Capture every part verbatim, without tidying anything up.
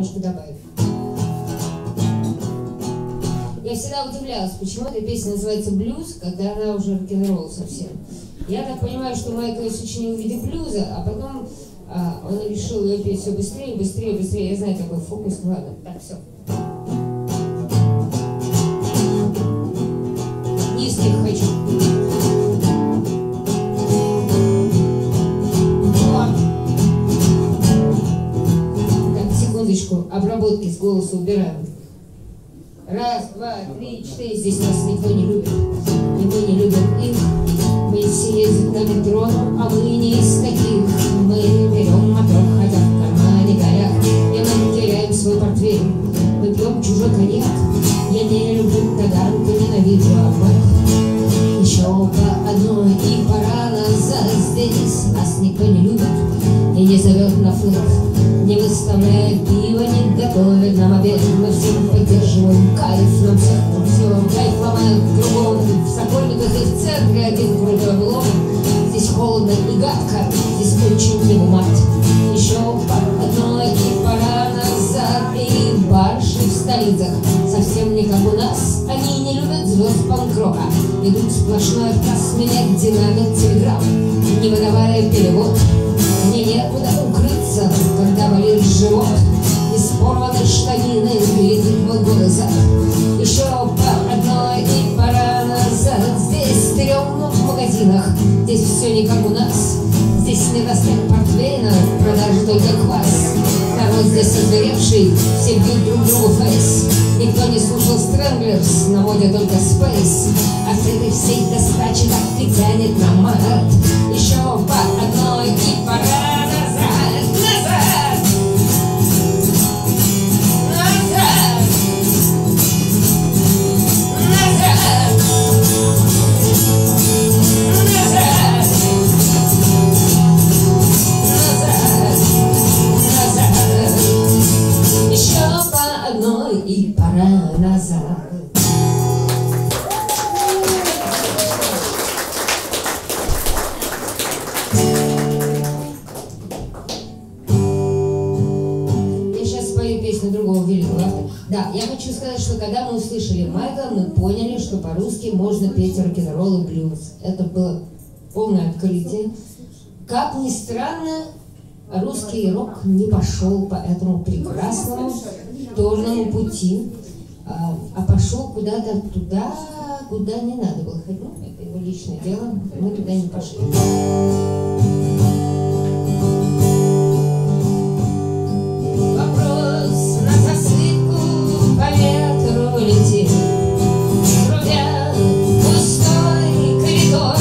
немножко добавить. Я всегда удивлялась, почему эта песня называется «Блюз», когда она уже рок-н-ролл совсем. Я так понимаю, что Майкл ее сочинил в виде блюза, а потом а, он решил ее петь все быстрее, быстрее, быстрее. Я знаю такой фокус, ну ладно, так, все. Низких хочу. Так, секундочку, обработки с голоса убираем. Раз, два, три, четыре. Здесь нас никто не любит, и мы не любим их. Мы все ездят на метро, а мы не из таких. Мы берем мотор, хотя в кармане горят, и мы теряем свой портфель. Мы пьем чужой коньяк. Я не люблю таганку, ненавижу обман. Еще по одной, и пора назад. Здесь нас никто не любит и не зовет на флаг, не выставляет пиво, не готовит нам обед. Мы всем поддерживаем кайф, нам всех все кайф ломают кругом. В Сокольниках и в центре один крутой блок. Здесь холодно и гадко, здесь очень не умат. Еще по одной, и пора назад. И барыши в столицах совсем не как у нас. Они не любят звезд панк-рока, идут сплошной отказ менять динамик, телеграмм, не выдавая перевод. Мне некуда укрыться, когда болит живот. Из порванной штанины глядит мой глаза. Еще по одной, и пора назад. Здесь стрёмно в магазинах, здесь все не как у нас. Здесь недостаток портвейна, продажи только квас. Народ здесь озверевший, все бьют друг другу фейс. Никто не слушал Странглерс, на моде только спейс. От этой всей достачи так и тянет на мат. Еще по одной, и пора назад, назад, назад, назад, назад, назад, назад. Еще по одной, и пора назад. Другого великого автора. Да, я хочу сказать, что когда мы услышали Майкла, мы поняли, что по-русски можно петь рок-н-ролл и блюз. Это было полное открытие. Как ни странно, русский рок не пошел по этому прекрасному торному пути, а, а пошел куда-то туда, куда не надо было ходить. Ну, это его личное дело, мы туда не пошли. Летит, трубя пустой коридор.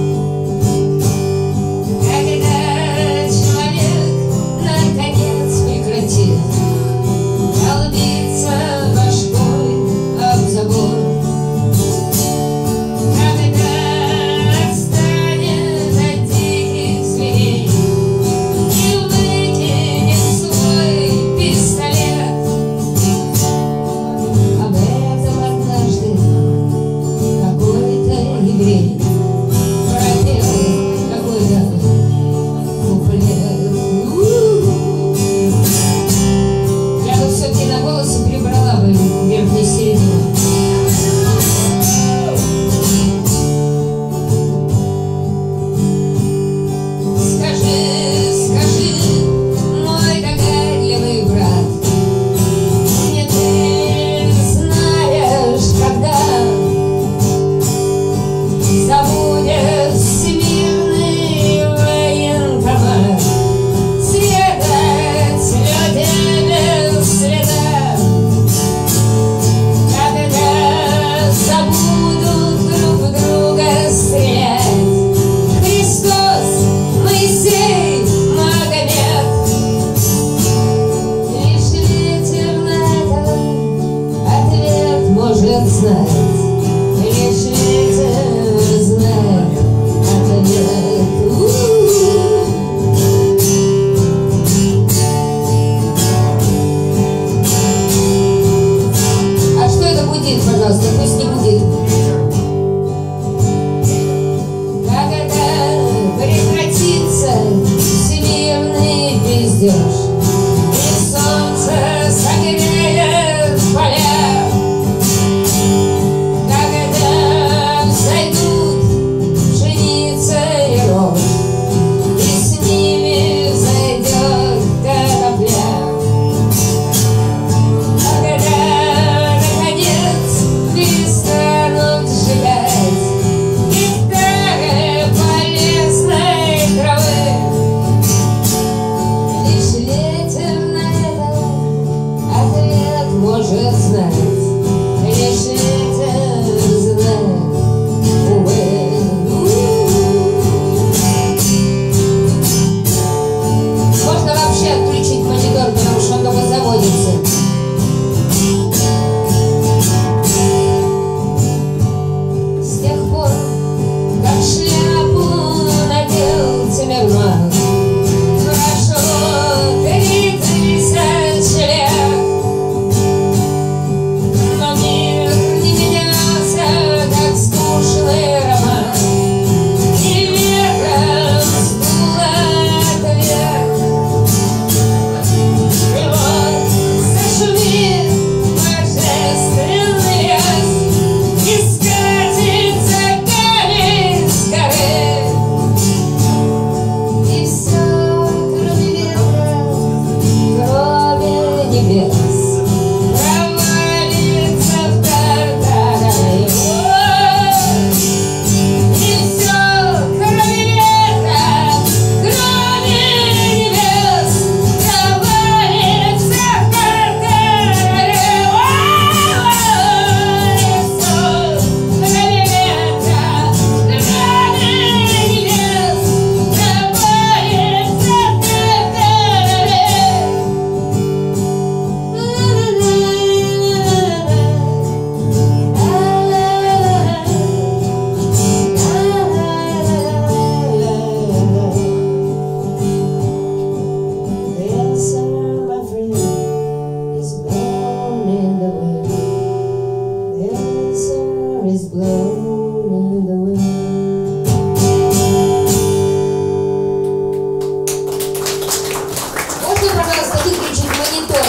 Когда человек наконец прекратит долбиться башкой об забор, когда отстанет от диких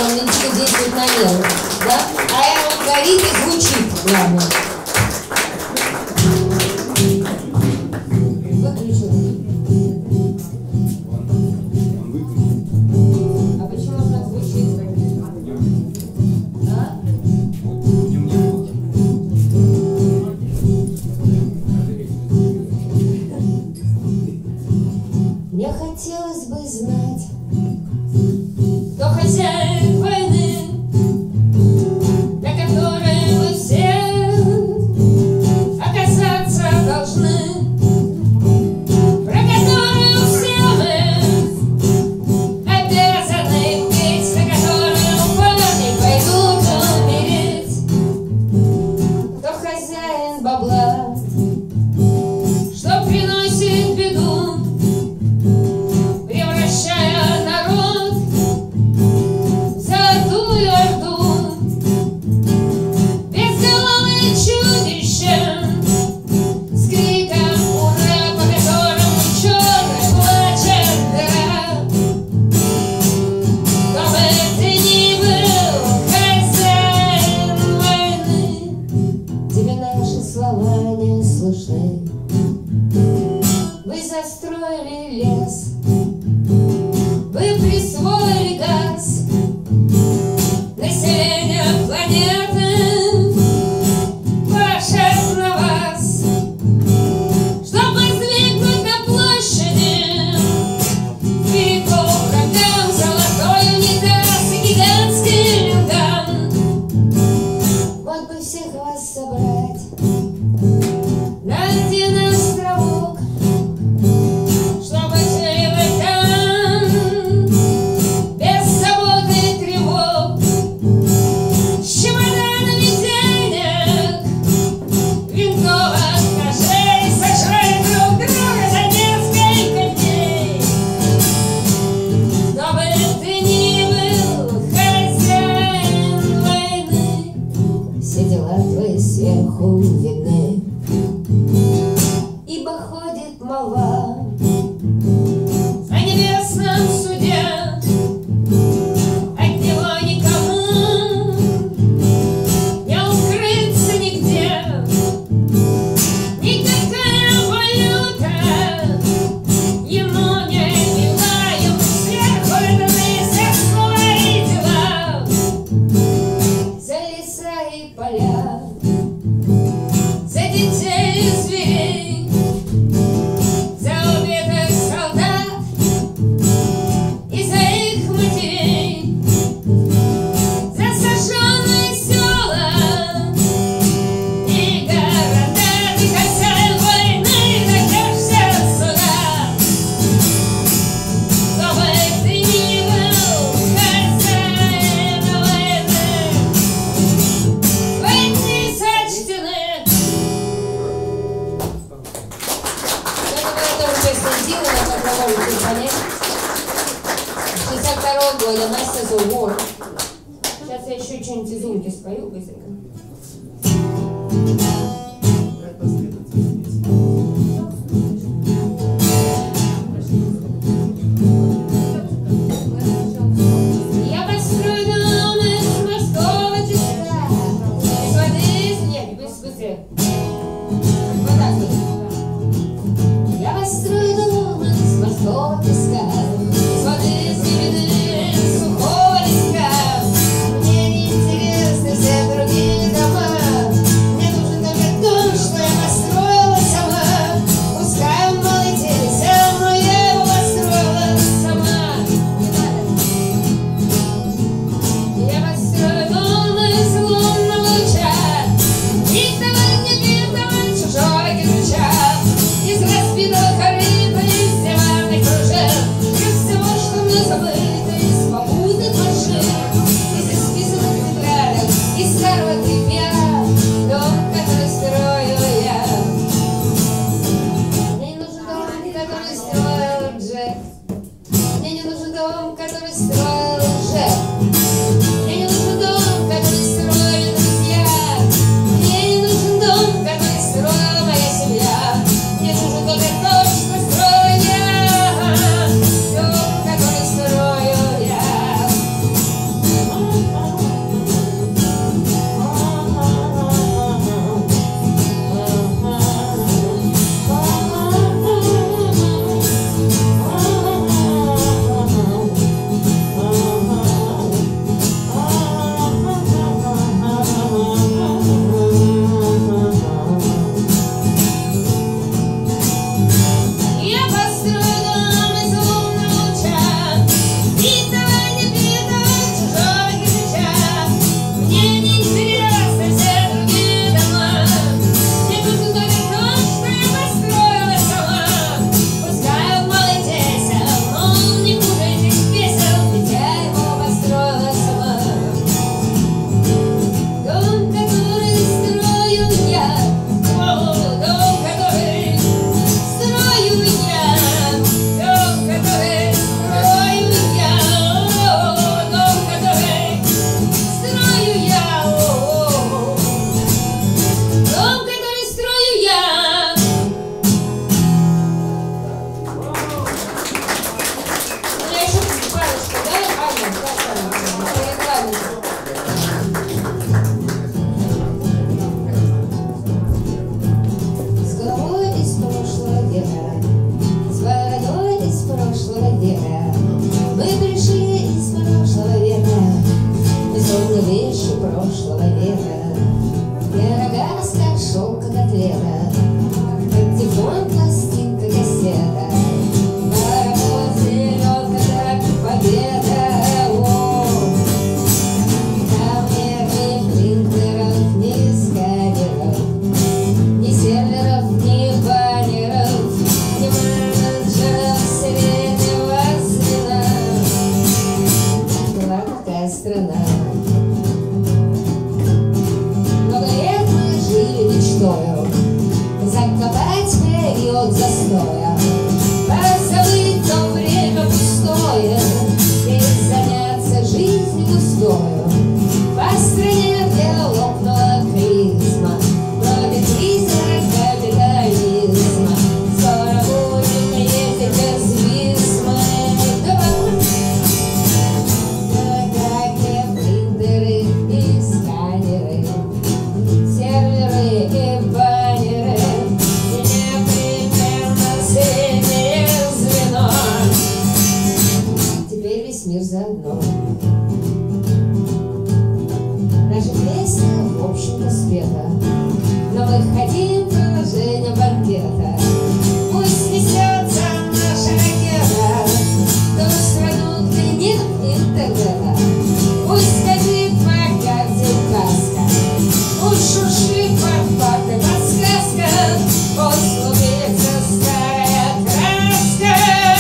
он не типа действует на нервы, да? А он горит и звучит, главное. Выключил. А почему он так звучит? А? Мне хотелось бы знать, кто хозяин войны, на которой мы все оказаться должны, про которую все мы обязаны петь, на которую парни пойдут умереть. Кто хозяин бабла, что приносит беду, превращая народ в золотую орду. Безголовое чудище с криком «Ура!», по которому черная плачет дыра. Кто бы ты ни был, хозяин войны, тебе наши слова не слышны. Вы застроили лес, вы присвоили газ, население планеты пашет на вас, чтобы воздвигнуть на площади фигу врагам, золотой унитаз и гигантский линган. Вот бы всех вас собрать на один островок, чтобы жили вы там без забот и тревог, с чемоданами денег, винтовок, ножей, сожрали друг друга за несколько дней. Кто бы ты ни был, хозяин войны, все дела твои сверху видны, ибо ходит молва о небесном суде. От него никому не укрыться нигде. Никакая валюта ему не мила, ему сверху даны все свои дела. За леса и поля, за детей и зверей, за убитых солдат и за их матерей, за сожженные села и города. Ты хозяин войны, дождешься суда. Кто бы ты ни был, хозяин войны, твои дни сочтены. Это была тоже песня Дилана, как вы можете понять. шестьдесят второго года, Masters of War. Сейчас я еще что-нибудь из Умки спою быстренько. Я построю дом из морского песка, из воды, из... Нет, быстрее. Вот так вот. Я построю дом из морского песка, из воды, из земли, из сухого леска. Мне не интересны все другие дома. вещи прошлого века. Я рога скошел, как атлета, патефон, пластинка, кассета. Паровоз зеленка, так победа. О, там нет ни принтеров, ни сканеров, ни серверов, ни баннеров, ни менеджеров среднего звена. Была такая страна. Много лет мы жили мечтою закопать период застоя, позабыть то время пустое и заняться жизнью густою. По стране, где лопнула кризма, против призрака капитализма. Скоро будем ездить без визма. Такие принтеры и сканеры, серверы и баннеры, и непременно среднее звено. Теперь весь мир заодно. Наша песня, в общем-то, спета, но мы хотим продолжения банкета. Пусть несется наша ракета в ту страну, где нет интернета. Пусть ходит по карте каска, пусть шуршит под партой подсказка, пусть клубится старая краска.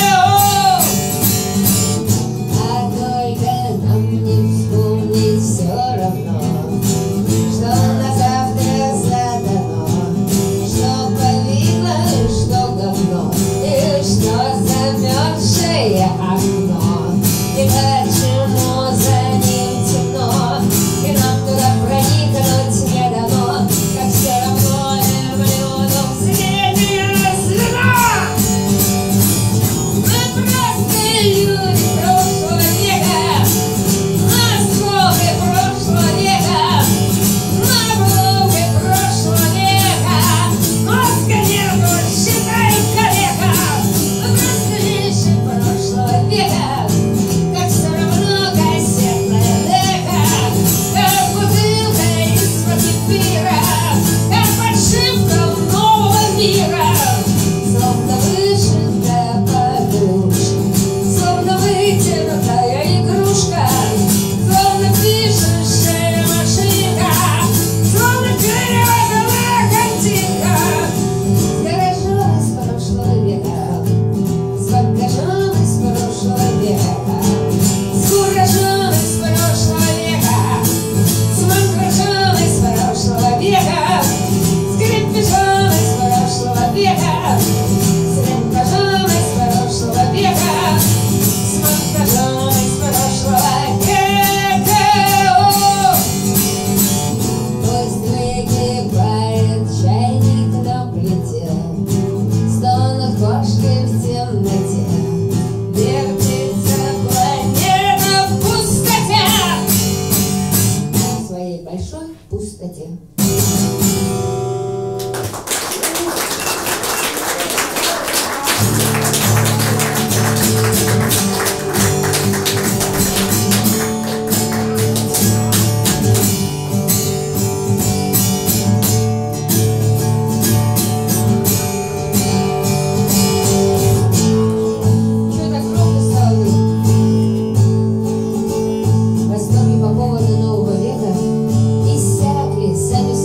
А только нам не вспомнить все равно, что на завтра задано, что повидло, что говно, и что замерзшее окно. И почему за ним темно, и нам туда проникнуть не дано, как все равно эмблионом среднее звено. Мы просто люди прошлого века, осколки прошлого века, обломки прошлого века. Мозга нету, считай, калека. Мы просто вещи прошлого века, как все равно кассетная дека, как бутылка из-под кефира, как подшивка нового мира. Словно вышитая подушка, словно вытянутая игрушка, словно пишущая машинка, словно деревянная картинка. С гаражом из прошлого века, с багажом из прошлого века, с куражом из прошлого века, с монтажом из прошлого века, с крепежом из прошлого века, с рентажом из прошлого века, с монтажом из прошлого века. О! Пусть выгибает чайник на плите, стонут кошки в темноте, вертится планета в пустоте, в своей большой пустоте. Чё так громко стало? Восторги по поводу нового века иссякли сами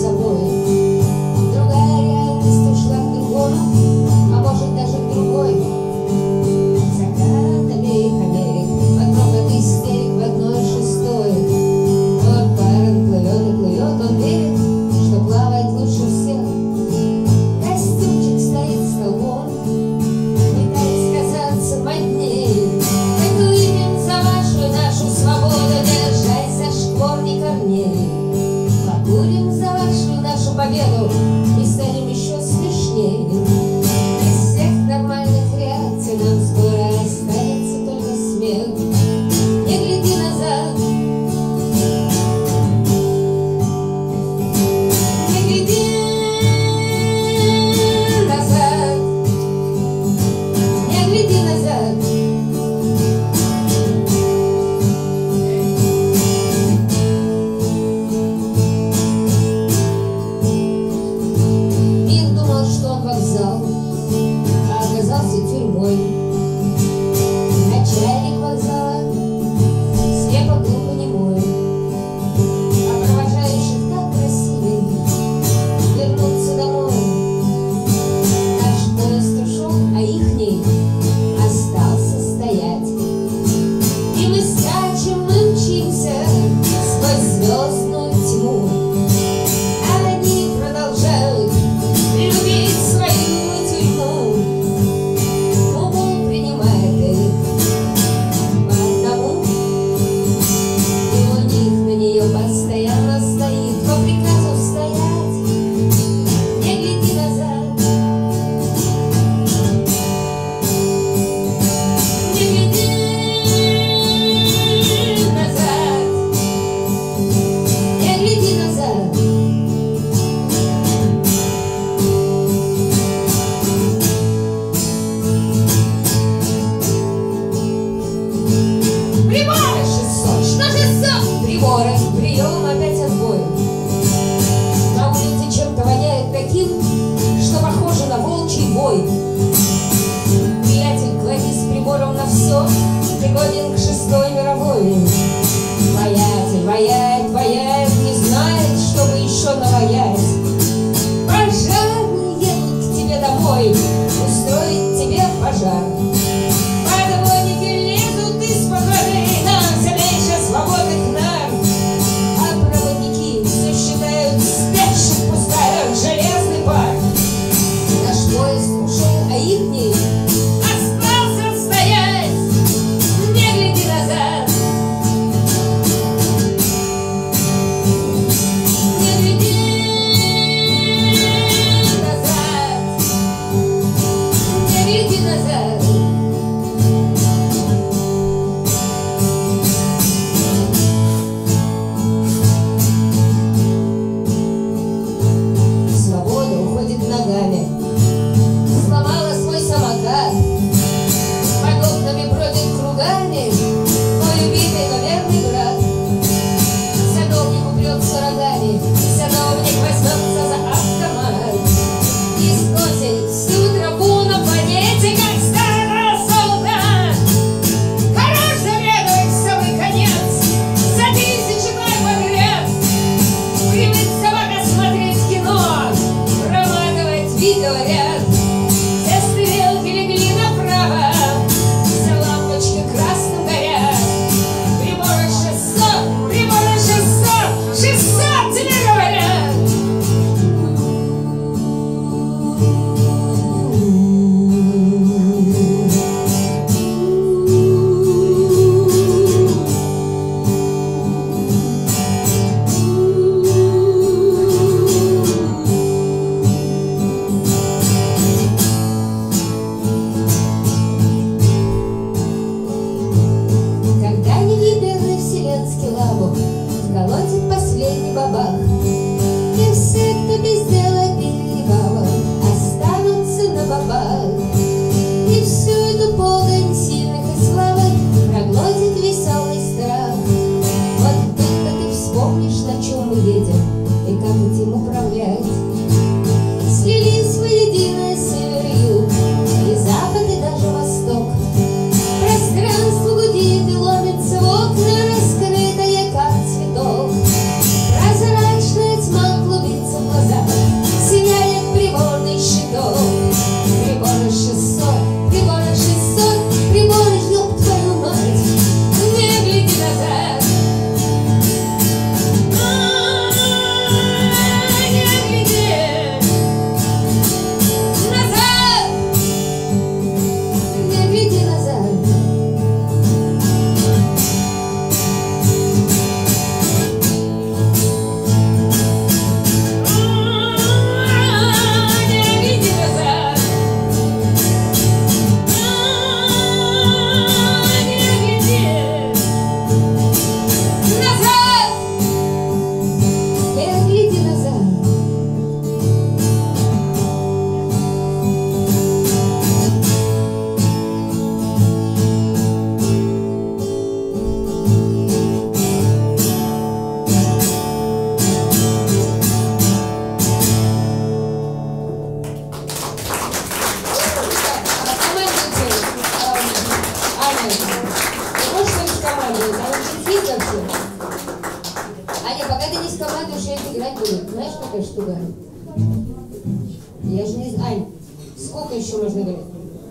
знать будет. Знаешь, какая штука? Я же не знаю. Ань, сколько еще можно говорить?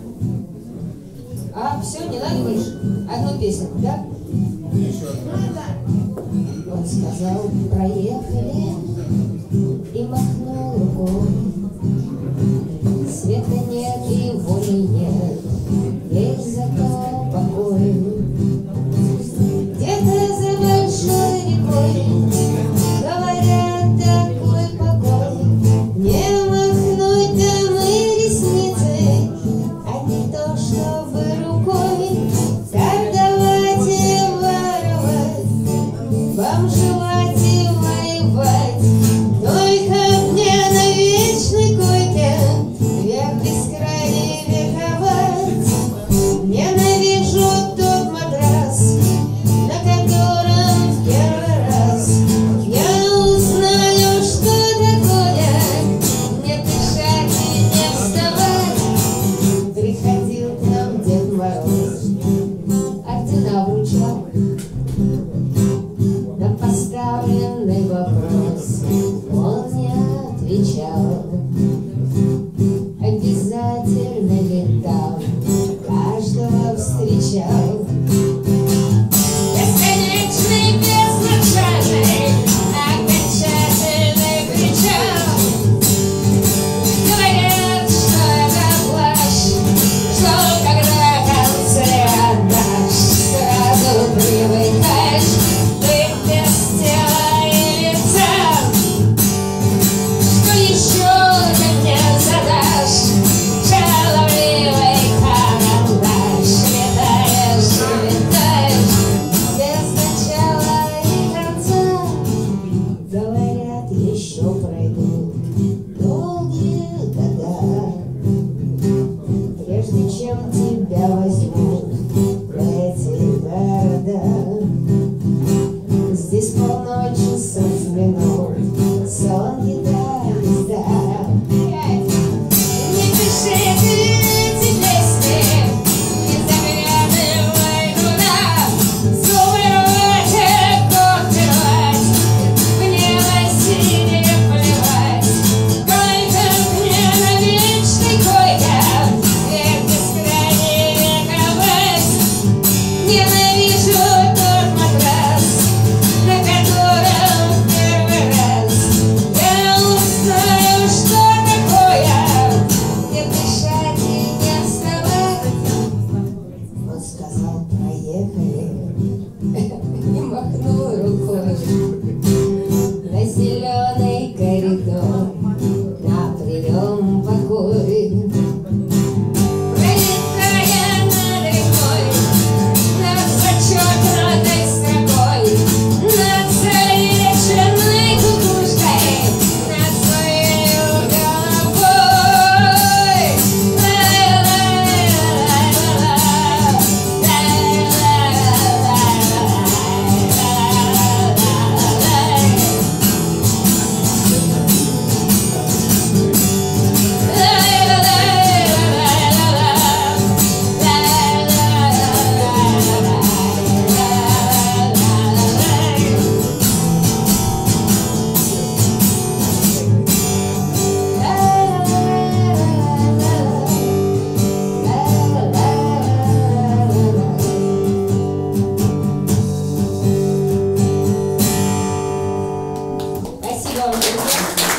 А, все, не надо больше? Одну песню, да? Он сказал, проехали, и махнул рукой. Света нет и воли нет, есть зато покой. Где-то за большой рекой, говорят, такой покой. Не махнуть там и ресницы, а не то, чтобы рукой. Так давайте воровать, бомжевать и воевать. Только мне на вечной койке век бескрайний вековать. Ненавижу тот матрас, на котором в первый раз я узнаю, что такое не дышать и не вставать. Приходил к нам Дед Мороз, ордена вручал. На поставленный вопрос он не отвечал. Обязательно летал, каждого встречал. Бесконечный, безначальный, окончательный причал. Говорят, что это плащ, что когда концы отдашь, сразу привыкаешь быть без тела и лица. Что еще ты мне задашь? Шаловливый карандаш, летаешь и летаешь без начала и конца. Говорят, еще пройдут долгие года, прежде чем тебя возьмут в эти города. Здесь полночи солнце минут, сон не да. Не пишите эти песни, не заглядывай туда. Зубрывать и копировать, в небо синее плевать. Только мне на вечной койке век бескрайний вековать. Ненавижу тот матрас, на котором в первый раз я узнаю, что такое не дышать и не вставать. Он сказал, проехали, и махнул рукой на зеленый коридор, на прием покой. Пролетая над рекой, над зачеркнутой строкой, над зареченной кукушкой, над своей головой. Спасибо вам, друзья.